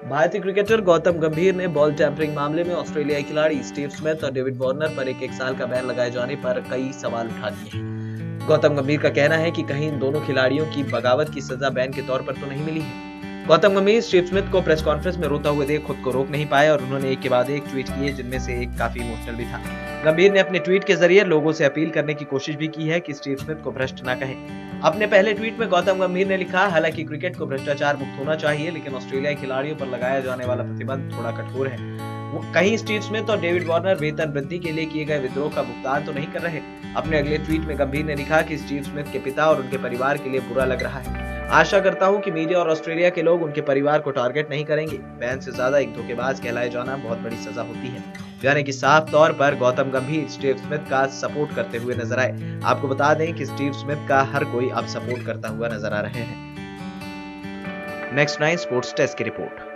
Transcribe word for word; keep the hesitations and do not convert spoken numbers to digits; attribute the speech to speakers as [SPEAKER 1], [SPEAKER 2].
[SPEAKER 1] भारतीय क्रिकेटर गौतम गंभीर ने बॉल टैंपरिंग मामले में ऑस्ट्रेलियाई खिलाड़ी स्टीव स्मिथ और डेविड वार्नर पर एक एक साल का बैन लगाए जाने पर कई सवाल उठा दिए हैं। गौतम गंभीर का कहना है कि कहीं इन दोनों खिलाड़ियों की बगावत की सजा बैन के तौर पर तो नहीं मिली है। गौतम गंभीर स्टीव स्मिथ को प्रेस कॉन्फ्रेंस में रोता हुए देख खुद को रोक नहीं पाए और उन्होंने एक के बाद एक ट्वीट किए, जिनमें से एक काफी इमोशनल भी था। गंभीर ने अपने ट्वीट के जरिए लोगों से अपील करने की कोशिश भी की है कि स्टीव स्मिथ को भ्रष्ट न कहें। अपने पहले ट्वीट में गौतम गंभीर ने लिखा, हालांकि क्रिकेट को भ्रष्टाचार मुक्त होना चाहिए, लेकिन ऑस्ट्रेलियाई खिलाड़ियों पर लगाया जाने वाला प्रतिबंध थोड़ा कठोर है। कहीं स्टीव स्मिथ और डेविड वार्नर वेतन वृद्धि के लिए किए गए विद्रोह का भुगतान तो नहीं कर रहे। अपने अगले ट्वीट में गंभीर ने लिखा कि स्टीव स्मिथ के पिता और उनके परिवार के लिए बुरा लग रहा है। आशा करता हूं कि मीडिया और ऑस्ट्रेलिया के लोग उनके परिवार को टारगेट नहीं करेंगे। बैन से ज्यादा एक धोखेबाज कहलाए जाना बहुत बड़ी सजा होती है। यानी कि साफ तौर पर गौतम गंभीर स्टीव स्मिथ का सपोर्ट करते हुए नजर आए। आपको बता दें कि स्टीव स्मिथ का हर कोई अब सपोर्ट करता हुआ नजर आ रहे हैं। नेक्स्ट नाइन स्पोर्ट्स डेस्क की रिपोर्ट।